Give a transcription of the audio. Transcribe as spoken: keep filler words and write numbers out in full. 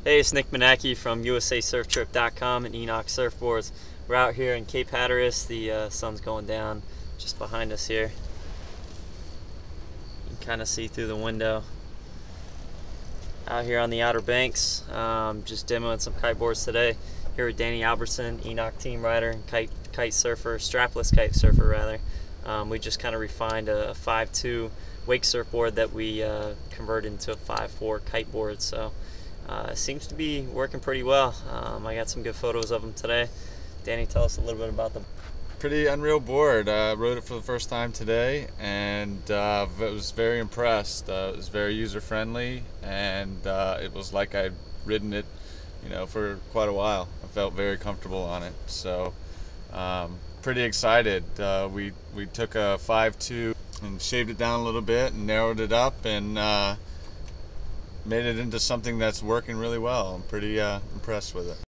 Hey, it's Nick Manaki from U S A Surf Trip dot com and Enoch Surfboards. We're out here in Cape Hatteras. The uh, sun's going down just behind us here. You can kind of see through the window. Out here on the Outer Banks, um, just demoing some kiteboards today. Here with Danny Albertson, Enoch team rider and kite kite surfer, strapless kite surfer rather. Um, we just kind of refined a five two wake surfboard that we uh, converted into a five four kiteboard. So uh, it seems to be working pretty well. Um, I got some good photos of them today. Danny, tell us a little bit about them. Pretty unreal board. I uh, rode it for the first time today, and uh, I was very impressed. Uh, it was very user-friendly, and uh, it was like I'd ridden it, you know, for quite a while. I felt very comfortable on it, so um, pretty excited. Uh, we we took a five two and shaved it down a little bit and narrowed it up and uh, made it into something that's working really well. I'm pretty uh, impressed with it.